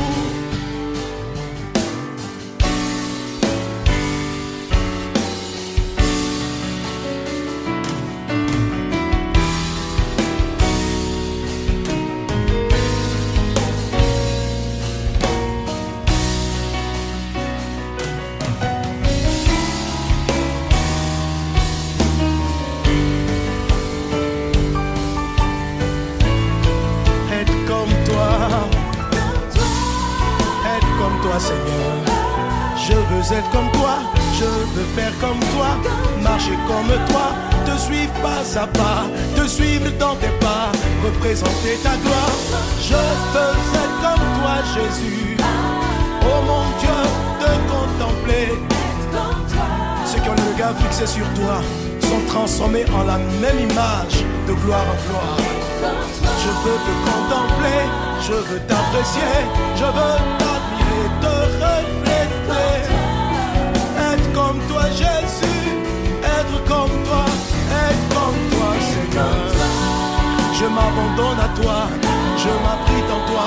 Seigneur, je veux être comme toi, je veux faire comme toi, marcher comme toi, te suivre pas à pas, te suivre dans tes pas, représenter ta gloire. Je veux être comme toi, Jésus, oh mon Dieu, te contempler. Ceux qui ont le regard fixé sur toi sont transformés en la même image, de gloire en gloire. Je veux te contempler, je veux t'apprécier, je veux t'admirer, te refléter. Être comme toi, Jésus, être comme toi, Seigneur. Je m'abandonne à toi, je m'abrite en toi.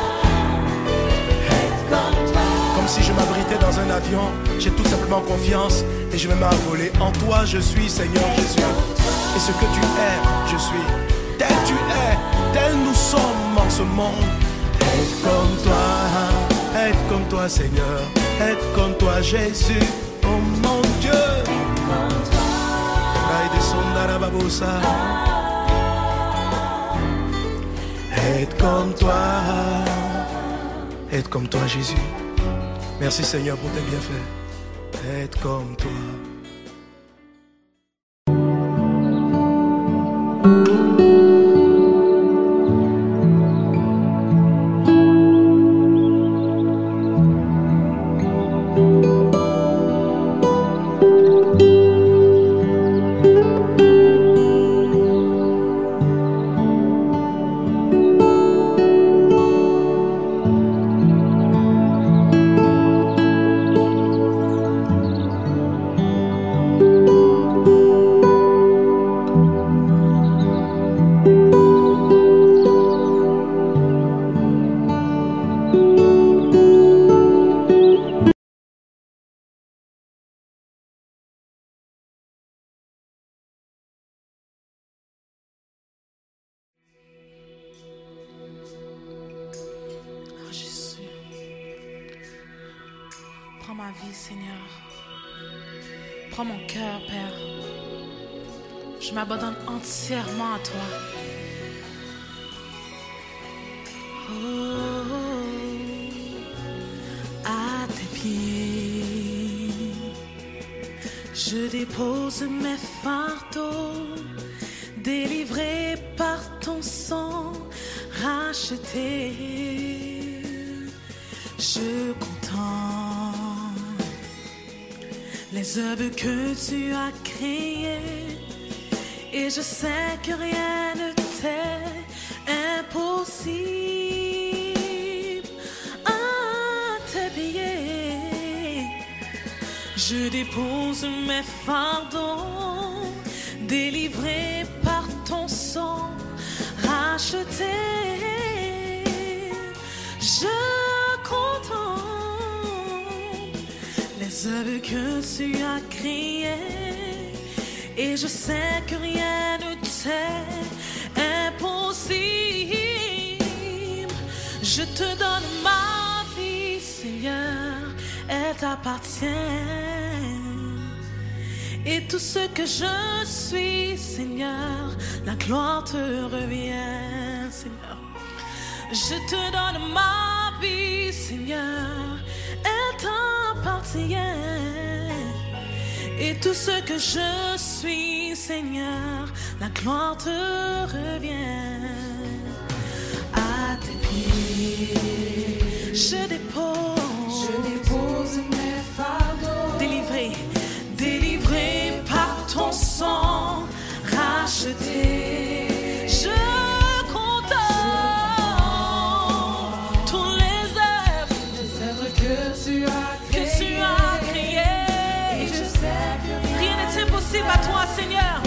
Comme si je m'abritais dans un avion, j'ai tout simplement confiance et je me mets à voler. En toi je suis, Seigneur Jésus. Et ce que tu es, je suis. Tel tu es, tel nous sommes en ce monde. Être comme toi, Seigneur. Être comme toi, Jésus. Oh mon Dieu. Être comme toi. Être comme toi, Jésus. Merci Seigneur pour tes bienfaits. Être comme toi.
Prends ma vie, Seigneur. Prends mon cœur, Père. Je m'abandonne entièrement à toi. Oh, à tes pieds, je dépose mes fardeaux, délivrés par ton sang, racheté. Je contemple les œuvres que tu as créées et je sais que rien ne t'est impossible. À tes pieds, je dépose mes fardeaux, délivrés par ton sang, racheté. Je contemple les œuvres que tu as créées et je sais que rien ne t'est impossible. Je te donne ma vie, Seigneur, elle t'appartient. Et tout ce que je suis, Seigneur, la gloire te revient, Seigneur. Je te donne ma vie, Seigneur, elle t'appartient. Et tout ce que je suis, Seigneur, la gloire te revient. À tes pieds, je dépose mes fardeaux. Délivré par ton sang, racheté. Je condamne tous les œuvres que tu as créés. Et je sais que rien n'est impossible à toi, Seigneur.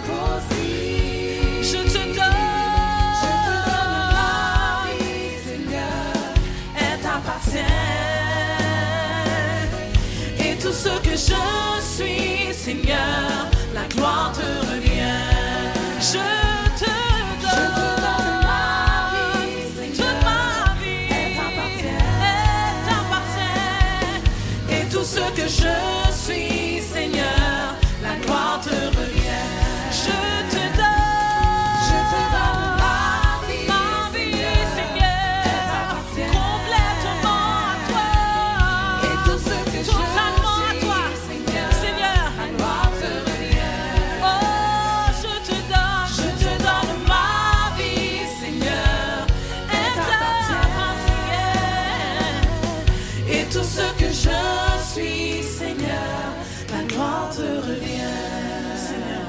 Je te donne ma vie, Seigneur. Elle t'appartient. Et tout ce que je suis, Seigneur, la gloire te revient. Je te donne ma vie, Seigneur. Toute ma vie, elle t'appartient. Et tout ce que je suis, Seigneur, la gloire te revient. Je te donne ma vie, Seigneur, complètement à toi. Et tout ce que totalement à toi, Seigneur, la gloire te revient. Oh, je te donne ma vie, Seigneur, elle t'appartient. Et tout ce que je suis, Seigneur, la gloire te revient, Seigneur.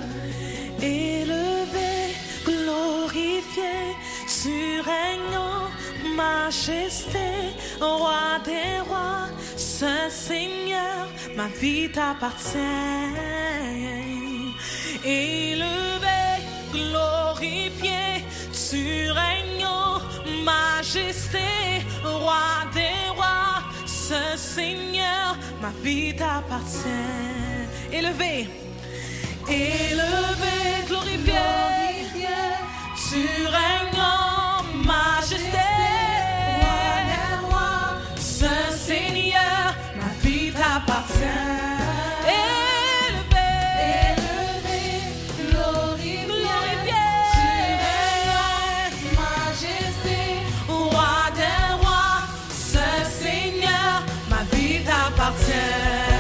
Élevé, glorifié, surrégnant, majesté, roi des rois, Saint Seigneur, ma vie t'appartient. Élevé, glorifié, surrégnant, majesté, roi des rois, Saint Seigneur, ma vie t'appartient. Élevé, glorifié, surrégnant, majesté, roi, Saint Seigneur, ma vie t'appartient. Élevé, glorifié, surrégnant, majesté, roi des rois, Saint Seigneur, ma vie t'appartient.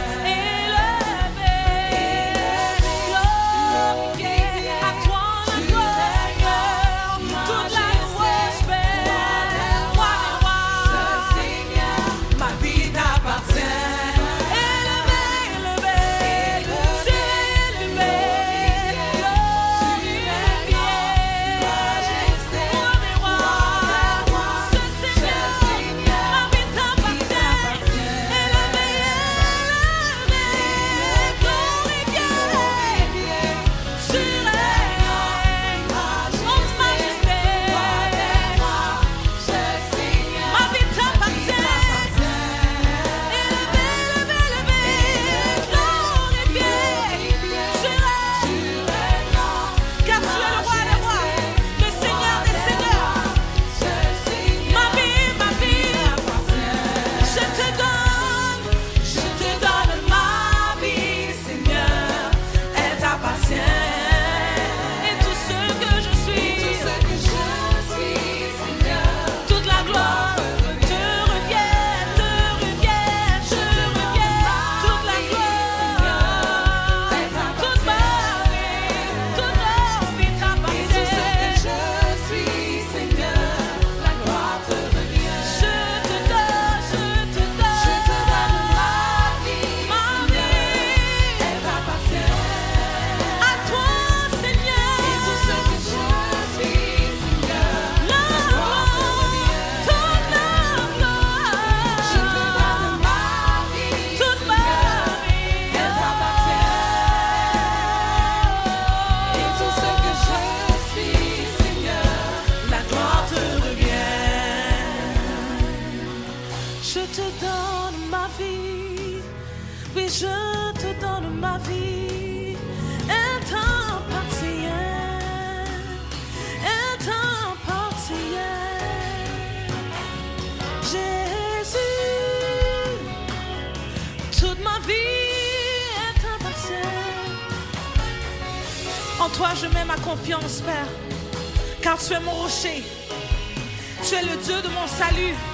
En toi je mets ma confiance, Père, car tu es mon rocher. Tu es le Dieu de mon salut.